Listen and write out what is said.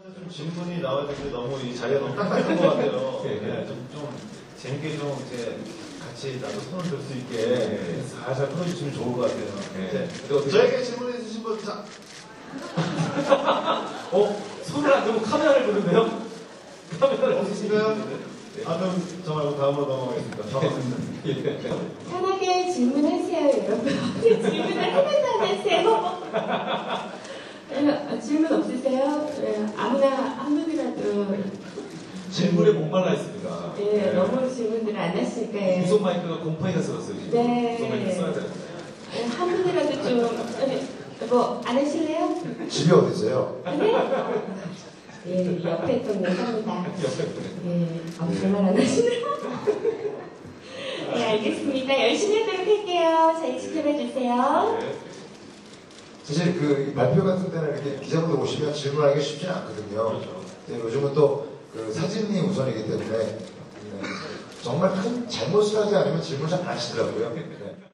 좀 질문이 나와야 되는데 너무 이 자리가 너무 딱딱한 것 같아요. 네, 좀 재밌게 좀 이제 같이 나도 손을 들 수 있게 살살 풀어주시면 좋을 것 같아요. 네. 저에게 질문해 주신 분, 자. 손을 안 들고 카메라를 보는데요? 카메라를 없으신가요? 그럼 저 말고 다음으로 넘어가겠습니다. 반갑습니다. 편하게 질문하세요, 여러분. 질문을 하면서 하세요. 질문 없으세요? 아무나 한 분이라도. 질문에 목말라 있습니다. 네, 너무 질문들을 안 하시니까. 무선 마이크가 곰팡이가 쓸었어요. 지금. 네. 무선 마이크 써야 되는데. 한 분이라도 좀, 안 하실래요? 집이 어디세요? 네? 예, 옆에 동네 삽니다. 예, 정말 안 하시네요. 네, 알겠습니다. 열심히 하도록 할게요. 잘 지켜봐 주세요. 사실 그 발표 같은 때는 이렇게 기자분들 오시면 질문하기가 쉽지는 않거든요. 요즘은 또 그 사진이 우선이기 때문에 정말 큰 잘못을 하지 않으면 질문 잘 안 하시더라고요.